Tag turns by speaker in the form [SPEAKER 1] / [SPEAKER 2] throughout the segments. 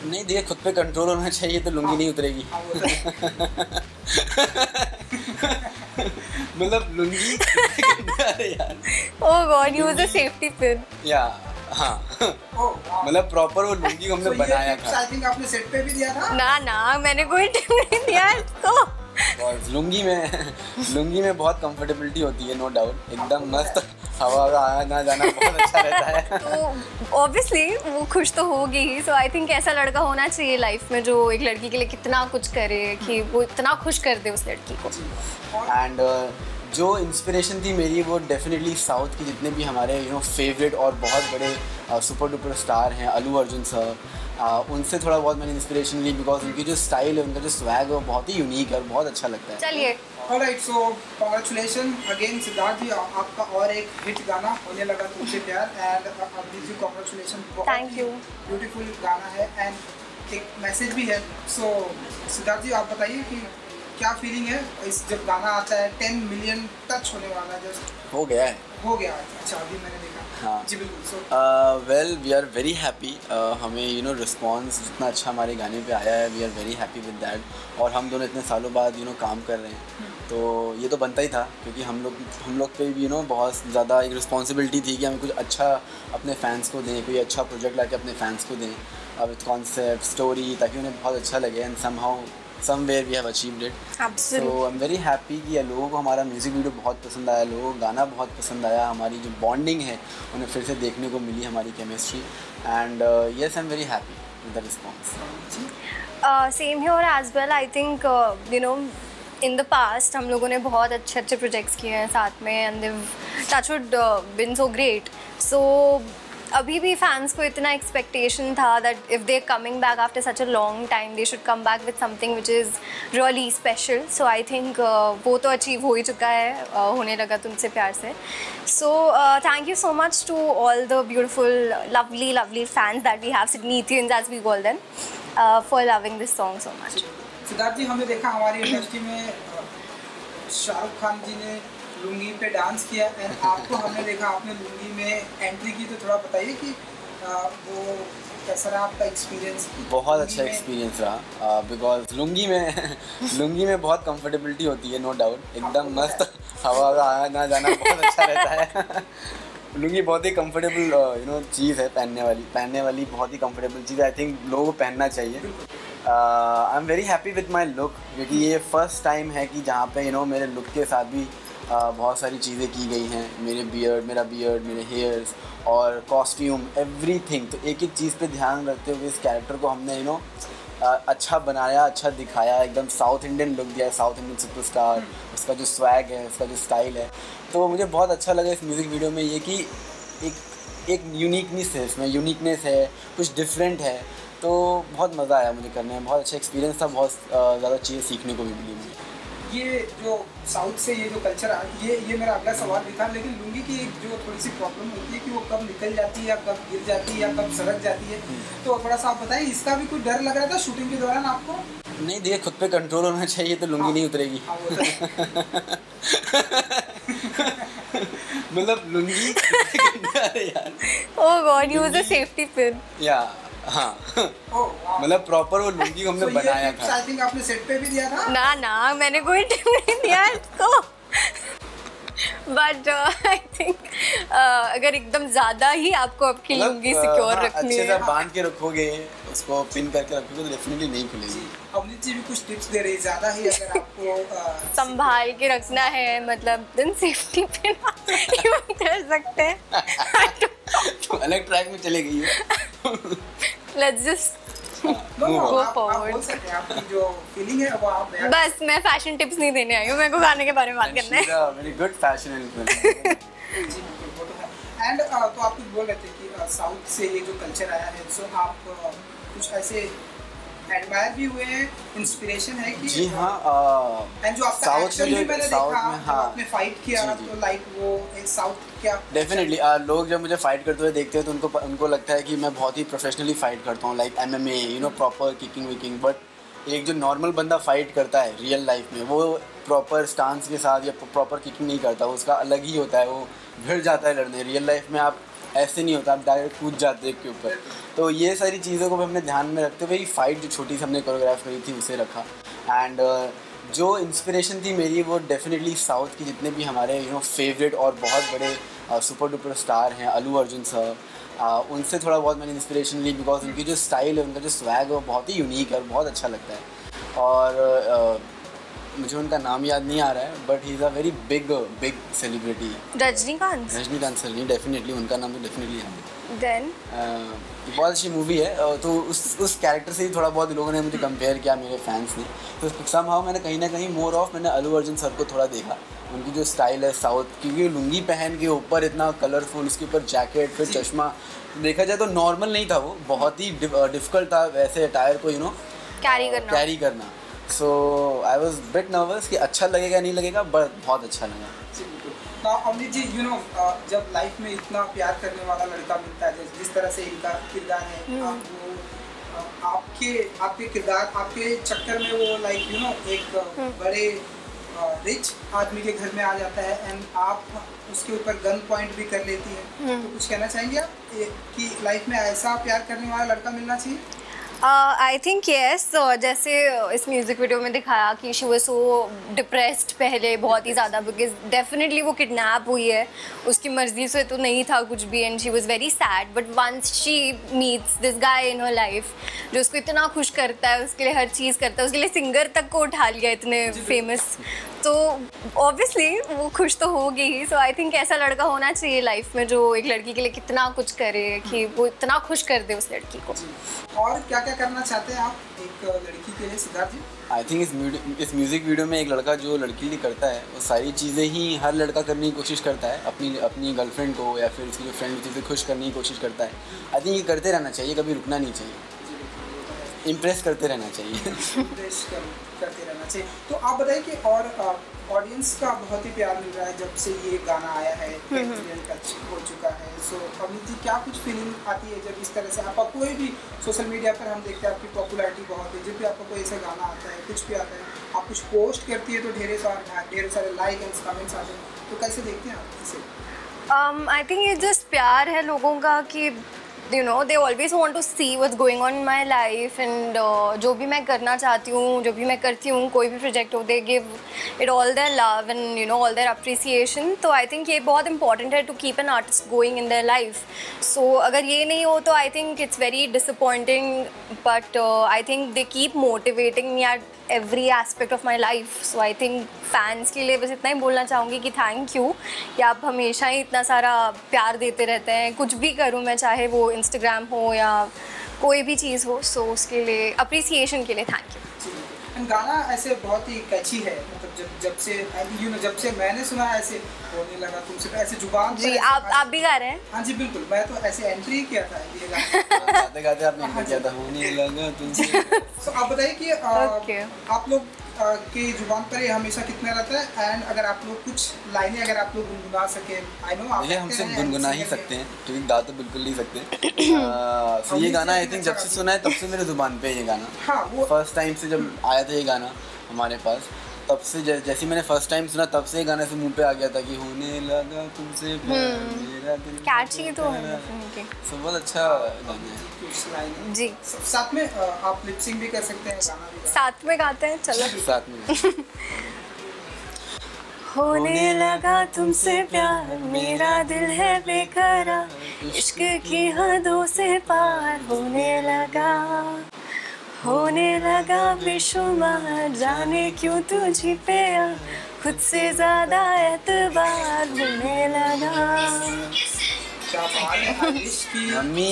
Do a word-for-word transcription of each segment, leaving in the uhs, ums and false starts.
[SPEAKER 1] नहीं देखिए, खुद पे कंट्रोल होना चाहिए तो लुंगी नहीं उतरेगी। मतलब लुंगी अरे यार,
[SPEAKER 2] oh God, use a safety pin.
[SPEAKER 1] या हाँ, मतलब प्रॉपर वो लुंगी को हमने बनाया था।
[SPEAKER 3] आई थिंक आपने सेट पे भी दिया था।
[SPEAKER 2] ना ना, मैंने कोई टिप नहीं दिया इसको।
[SPEAKER 1] और लुंगी में लुंगी में बहुत कंफर्टेबिलिटी होती है, नो डाउट, एकदम मस्त, हवा का आना जाना बहुत अच्छा रहता है।
[SPEAKER 2] तो ऑब्वियसली वो खुश तो होगी ही। सो आई थिंक ऐसा लड़का होना चाहिए लाइफ में जो एक लड़की के लिए कितना कुछ करे कि वो इतना खुश कर दे उस लड़की को।
[SPEAKER 1] एंड uh, जो इंस्पिरेशन थी मेरी वो डेफिनेटली साउथ के जितने भी हमारे यू नो फेवरेट और बहुत बड़े सुपर डुपर स्टार हैं, अल्लू अर्जुन सर, uh, उनसे थोड़ा बहुत मैंने इंस्पिरेशन ली, बिकॉज उनकी जो स्टाइल है, उनका जो स्वैग है वो बहुत ही यूनिक है और बहुत अच्छा लगता है।
[SPEAKER 2] चलिए,
[SPEAKER 3] alright, so congratulation again Siddharth ji, आपका और एक हिट गाना होने लगा तुमसे प्यार। And Abhijeet ji congratulation,
[SPEAKER 2] thank you.
[SPEAKER 3] Beautiful गाना है एंड एक मैसेज भी है। सो so, सिद्धार्थ जी आप बताइए कि क्या फीलिंग है इस जब गाना आता है, टेन मिलियन टच होने वाला है, जस्ट
[SPEAKER 1] हो गया है,
[SPEAKER 3] हो गया। अच्छा, अभी मैंने देखा।
[SPEAKER 1] हाँ
[SPEAKER 3] जी बिल्कुल। So
[SPEAKER 1] well we are very happy, हमें यू नो रिस्पॉन्स जितना अच्छा हमारे गाने पे आया है, we are very happy with that. और हम दोनों इतने सालों बाद यू नो काम कर रहे हैं, तो ये तो बनता ही था, क्योंकि हम लोग हम लोग पे भी यू नो बहुत ज़्यादा एक रिस्पॉन्सिबिलिटी थी कि हमें कुछ अच्छा अपने फैंस को दें, कोई अच्छा प्रोजेक्ट लाके अपने फैंस को दें विद कॉन्सेप्ट स्टोरी, ताकि उन्हें बहुत अच्छा लगे। And somehow somewhere we have achieved it. So I am very happy कि लोगों को हमारा म्यूज़िक वीडियो बहुत पसंद आया, लोगों को गाना बहुत पसंद आया, हमारी जो बॉन्डिंग है उन्हें फिर से देखने को मिली, हमारी chemistry. And yes, I am very happy with the response.
[SPEAKER 2] Same here as well. I think you know in the past हम लोगों ने बहुत अच्छे अच्छे प्रोजेक्ट्स किए हैं साथ में, and they touch would been so great. सो अभी भी फैंस को इतना एक्सपेक्टेशन था that if they coming back after such a long time they should come back with something which is really special. So I think वो तो achieve हो ही चुका है, uh, होने लगा तुमसे प्यार से। So thank you so much to all the beautiful lovely lovely fans that we have, Sidneetheans as we call them, for loving this song so much.
[SPEAKER 3] Sidharth ji, हमने देखा हमारी इंडस्ट्री में शाहरुख खान जी ने लुंगी पे डांस किया, एंड आपको हमने देखा आपने लुंगी में एंट्री की, तो थोड़ा बताइए कि आ, वो कैसा रहा आपका एक्सपीरियंस?
[SPEAKER 1] बहुत अच्छा एक्सपीरियंस रहा, बिकॉज लुंगी में लुंगी में बहुत कंफर्टेबिलिटी होती है, नो डाउट, एकदम मस्त, हवा का आना जाना बहुत अच्छा रहता है। लुंगी बहुत ही कंफर्टेबल यू नो चीज़ है, पहनने वाली पहनने वाली बहुत ही कंफर्टेबल चीज़ है। आई थिंक लोगों को पहनना चाहिए। I am very happy with my look, क्योंकि ये फर्स्ट टाइम है कि जहाँ पे यू नो मेरे लुक के साथ भी uh, बहुत सारी चीज़ें की गई हैं, मेरे बियर्ड मेरा बियर्ड मेरे हेयर्स और कॉस्ट्यूम एवरीथिंग। तो एक एक चीज़ पे ध्यान रखते हुए इस कैरेक्टर को हमने यू नो अच्छा बनाया, अच्छा दिखाया, एकदम साउथ इंडियन लुक दिया, साउथ इंडियन सुपरस्टार, उसका जो स्वैग है, उसका जो स्टाइल है। तो मुझे बहुत अच्छा लगा इस म्यूज़िक वीडियो में ये कि एक एक यूनिकनेस है इसमें, यूनिकनेस है, कुछ डिफरेंट है, तो बहुत मज़ा आया मुझे करने में, बहुत अच्छा एक्सपीरियंस था, बहुत ज़्यादा चीज़ें सीखने को भी मिली मुझे।
[SPEAKER 3] ये जो साउथ से ये जो कल्चर आ ये ये मेरा अगला सवाल भी था, लेकिन लुंगी की एक जो थोड़ी सी प्रॉब्लम होती है कि वो कब निकल जाती है या कब गिर जाती है या कब सरक जाती है, तो थोड़ा सा आप बताइए, इसका भी कोई डर लग रहा था शूटिंग के दौरान आपको?
[SPEAKER 1] नहीं देखिए, खुद पे कंट्रोल होना चाहिए तो लुंगी नहीं उतरेगी। मतलब लुंगी अरे यार,
[SPEAKER 2] oh God, use a safety pin.
[SPEAKER 1] या हाँ, मतलब प्रॉपर वो लुंगी को हमने
[SPEAKER 3] so,
[SPEAKER 1] बनाया था।
[SPEAKER 3] आई थिंक आपने सेट पे भी दिया था।
[SPEAKER 2] ना ना, मैंने कोई टिप नहीं दिया इसको। बट आई थिंक अगर एकदम ज़्यादा ही आपको आपकी
[SPEAKER 1] मतलब,
[SPEAKER 2] लुंगी सिक्योर
[SPEAKER 1] हाँ,
[SPEAKER 2] रखनी
[SPEAKER 1] अच्छे से
[SPEAKER 2] है,
[SPEAKER 1] बांध के रखोगे, उसको पिन करके रखोगे तो डेफिनेटली नहीं खुलेगी।
[SPEAKER 3] अवनीत जी भी कुछ टिप्स दे रही है, ज़्यादा ही अगर आपको आ,
[SPEAKER 2] संभाल के रखना है, मतलब दिन सेफ्टी पिन यूँ कर सकते हैं।
[SPEAKER 1] तो अलग ट्रैक में चले गई है।
[SPEAKER 2] Let's just
[SPEAKER 3] no, no,
[SPEAKER 2] Go
[SPEAKER 3] आप, आप
[SPEAKER 2] forward.
[SPEAKER 3] बोल सकते हैं, आपकी जो फीलिंग है वो आप बयान
[SPEAKER 2] बस मैं फैशन टिप्स नहीं देने आई हूँ, मेरे को गाने के बारे में बात करना है।
[SPEAKER 1] Very good fashion influencer.
[SPEAKER 3] जी बिल्कुल, वो तो है। एंड तो आप कुछ बोल रहे थे कि साउथ से ये जो कल्चर आया है, सो आप uh, कुछ ऐसे एडमायर भी हुए हैं, इंस्पिरेशन है कि
[SPEAKER 1] जी हाँ,
[SPEAKER 3] एंड जो आपका
[SPEAKER 1] साउथ
[SPEAKER 3] एक्शन
[SPEAKER 1] में
[SPEAKER 3] भी
[SPEAKER 1] जो
[SPEAKER 3] मैंने
[SPEAKER 1] साउथ
[SPEAKER 3] देखा,
[SPEAKER 1] में
[SPEAKER 3] जब
[SPEAKER 1] हाँ
[SPEAKER 3] आपने फाइट किया
[SPEAKER 1] जी, जी.
[SPEAKER 3] तो लाइक वो साउथ क्या
[SPEAKER 1] डेफिनेटली लोग जब मुझे फाइट करते हुए देखते हैं तो उनको उनको लगता है कि मैं बहुत ही प्रोफेशनली फाइट करता हूँ, like MMA, you know, proper kicking विकिंग। बट एक जो नॉर्मल बंदा फाइट करता है रियल लाइफ में, वो प्रॉपर स्टांस के साथ या प्रॉपर किकिंग नहीं करता, उसका अलग ही होता है, वो भिड़ जाता है लड़ने। रियल लाइफ में आप ऐसे नहीं होता, आप डायरेक्ट कूद जाते हैं के ऊपर। तो ये सारी चीज़ों को भी हमने ध्यान में रखते हुए फाइट जो छोटी सी हमने कोरियोग्राफ करी थी उसे रखा। एंड uh, जो इंस्पिरेशन थी मेरी वो डेफिनेटली साउथ की जितने भी हमारे यू नो फेवरेट और बहुत बड़े सुपर डुपर स्टार हैं, अल्लू अर्जुन सर, uh, उनसे थोड़ा बहुत मैंने इंस्पिरेशन ली, बिकॉज उनकी जो स्टाइल है, उनका जो स्वैग है वो बहुत ही यूनिक है और बहुत अच्छा लगता है। और uh, मुझे उनका नाम याद नहीं आ रहा है, but he is a very big big celebrity.
[SPEAKER 2] Rajinikanth
[SPEAKER 1] Rajinikanth sir नहीं, डेफिनेटली उनका नाम तो डेफिनेटली है।
[SPEAKER 2] देन
[SPEAKER 1] बहुत अच्छी मूवी है, तो उस उस कैरेक्टर से ही थोड़ा बहुत लोगों ने मुझे कंपेयर किया, मेरे फैंस ने। तो समहाउ मैंने कहीं ना कहीं मोर ऑफ मैंने अल्लू अर्जुन सर को थोड़ा देखा, उनकी जो स्टाइल है साउथ, क्योंकि लुंगी पहन के ऊपर इतना कलरफुल, उसके ऊपर जैकेट, फिर चश्मा, देखा जाए तो नॉर्मल नहीं था वो, बहुत ही डिफ़िकल्ट था वैसे अटायर को यू नो
[SPEAKER 2] कैरी करना
[SPEAKER 1] कैरी करना। So I was bit nervous कि अच्छा लगेगा नहीं लगेगा, बट बहुत अच्छा लगा।
[SPEAKER 3] अमृत जी, यू नो जब लाइफ में इतना प्यार करने वाला लड़का मिलता है, जिस तरह से इनका किरदार है, आप वो आपके आपके किरदार आपके चक्कर में वो लाइक यू नो एक बड़े रिच आदमी के घर में आ जाता है एंड आप उसके ऊपर गन पॉइंट भी कर लेती है, तो कुछ कहना चाहेंगे आप कि लाइफ में ऐसा प्यार करने वाला लड़का मिलना चाहिए?
[SPEAKER 2] आई थिंक येस, जैसे इस म्यूज़िक वीडियो में दिखाया कि शी वाज सो डिप्रेस्ड पहले बहुत ही ज़्यादा, बिकॉज डेफिनेटली वो किडनैप हुई है, उसकी मर्ज़ी से तो नहीं था कुछ भी, and she was very sad, but once she meets this guy in her life जो उसको इतना खुश करता है, उसके लिए हर चीज़ करता है, उसके लिए सिंगर तक को उठा लिया इतने फेमस, तो ऑब्वियसली वो खुश तो होगी ही। सो आई थिंक ऐसा लड़का होना चाहिए लाइफ में जो एक लड़की के लिए कितना कुछ करे कि वो इतना खुश कर दे उस लड़की को।
[SPEAKER 3] और क्या क्या करना चाहते हैं आप एक लड़की के लिए, सिद्धार्थ जी?
[SPEAKER 1] आई थिंक इस इस म्यूज़िक वीडियो में एक लड़का जो लड़की के लिए करता है वो सारी चीज़ें ही हर लड़का करने की कोशिश करता है, अपनी अपनी गर्लफ्रेंड को या फिर उसकी जो फ्रेंड होती है उसे खुश करने की कोशिश करता है। आई थिंक ये करते रहना चाहिए, कभी रुकना नहीं चाहिए, इम्प्रेस करते रहना चाहिए।
[SPEAKER 3] इम्प्रेस कर, करते रहना चाहिए। तो आप बताइए कि और ऑडियंस का बहुत ही प्यार मिल रहा है जब से ये गाना आया है, टच हो चुका है। सो अमित जी, क्या कुछ फीलिंग आती है जब इस तरह से आपका कोई भी सोशल मीडिया पर हम देखते हैं आपकी पॉपुलैरिटी बहुत है, जब भी आपका कोई ऐसा गाना आता है, कुछ भी आता है, आप कुछ पोस्ट करती है तो ढेर सारे ढेर सारे लाइक एंड कमेंट्स आते हैं, तो कैसे देखते हैं आप इसे?
[SPEAKER 2] आई थिंक ये जस्ट प्यार है लोगों का कि you know they always want to see what's going on in my life and uh, जो भी मैं करना चाहती हूँ, जो भी मैं करती हूँ, कोई भी प्रोजेक्ट हो, they give it all their love and you know all their appreciation। तो I think ये बहुत important है to keep an artist going in their life। so अगर ये नहीं हो तो I think it's very disappointing, but uh, I think they keep motivating me at every aspect of my life। so I think fans के लिए बस इतना ही बोलना चाहूँगी कि थैंक यू कि आप हमेशा ही इतना सारा प्यार देते रहते हैं, कुछ भी करूँ मैं, चाहे वो इंस्टाग्राम हो या कोई भी चीज़ हो। सो so, उसके लिए अप्रिसिएशन के लिए थैंक यू।
[SPEAKER 3] गाना ऐसे बहुत ही कैची है, मतलब जब जब से यू नो जब से मैंने सुना ऐसे होने लगा तुमसे, ऐसे जुबान
[SPEAKER 2] जी आप आप भी गा रहे हैं?
[SPEAKER 3] हाँ जी बिल्कुल, मैं तो ऐसे एंट्री किया था ये गाना
[SPEAKER 1] गाते गाते आपने एंट्री किया था, होने लगा तुमसे।
[SPEAKER 3] तो आप बताइए कि
[SPEAKER 2] okay.
[SPEAKER 3] आप लोग की जुबान पर ये हमेशा कितना रहता है, एंड अगर आप लोग कुछ लाइनें अगर आप लोग गुनगुना सके, आई नो आप
[SPEAKER 1] हमसे गुनगुना ही सकते हैं क्योंकि गा तो बिल्कुल नहीं सकते। तो ये गाना आई थिंक जब से सुना है तब से मेरे जुबान पे ये गाना,
[SPEAKER 3] हाँ वो
[SPEAKER 1] फर्स्ट टाइम से जब आया था ये गाना हमारे पास, तब से जैसे मैंने फर्स्ट टाइम सुना तब से गाना से मुंह पे आ गया था कि होने लगा तुमसे मेरा दिल
[SPEAKER 2] कैची तो है,
[SPEAKER 1] सब बहुत अच्छा गाना है
[SPEAKER 2] जी।
[SPEAKER 3] साथ में आप लिप सिंक भी कर सकते हैं, गाना भी
[SPEAKER 2] साथ में गाते हैं, चलो
[SPEAKER 1] साथ में।
[SPEAKER 2] होने लगा तुमसे प्यार, मेरा दिल है बेकरार, इश्क की हदों से पार होने लगा, होने लगा बेशुमार, जाने क्यों तुझी पे खुद से ज्यादा एतबार होने लगा।
[SPEAKER 3] क्या बात है, विश की
[SPEAKER 1] मम्मी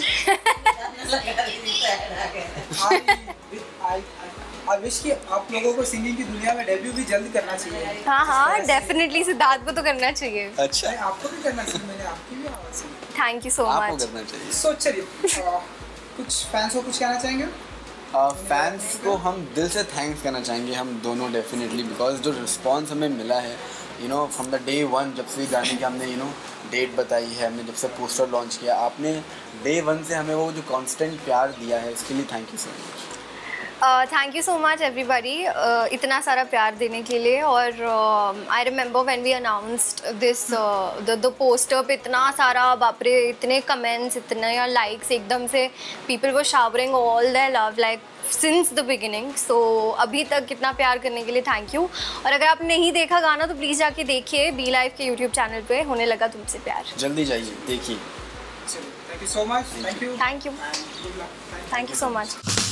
[SPEAKER 3] आई विश कि आप लोगों को सिंगिंग की दुनिया में डेब्यू भी जल्द करना चाहिए।
[SPEAKER 2] हाँ हाँ डेफिनेटली, सिद्धार्थ को तो करना चाहिए।
[SPEAKER 1] अच्छा
[SPEAKER 3] आपको भी करना चाहिए, मैंने आपकी भी आवाज़ सुनी।
[SPEAKER 2] थैंक यू सो
[SPEAKER 1] आपको
[SPEAKER 2] मच।
[SPEAKER 1] करना चाहिए।
[SPEAKER 3] सो चलिए कुछ फैंस को कुछ कहना चाहेंगे?
[SPEAKER 1] फैंस uh, को हम दिल से थैंक्स करना चाहेंगे, हम दोनों डेफिनेटली, बिकॉज जो रिस्पांस हमें मिला है you know from the day one, जब से गाने की हमने यू नो डेट बताई है, हमने जब से पोस्टर लॉन्च किया, आपने डे वन से हमें वो जो कांस्टेंट प्यार दिया है, इसके लिए thank you so much.
[SPEAKER 2] Thank you so much everybody इतना सारा प्यार देने के लिए। और I remember when we announced this the the poster पे इतना सारा बाप रे, इतने कमेंट्स, इतने लाइक्स, एकदम से people were showering all their love like since the beginning. सो अभी तक कितना प्यार करने के लिए थैंक यू। और अगर आप नहीं देखा गाना तो प्लीज़ जाके देखिए, बी लाइव के यूट्यूब चैनल पे होने लगा तुमसे प्यार।
[SPEAKER 1] जल्दी जाइए देखिए।
[SPEAKER 3] Thank you so much. Thank you
[SPEAKER 2] thank you
[SPEAKER 3] good luck.
[SPEAKER 2] Thank you so much.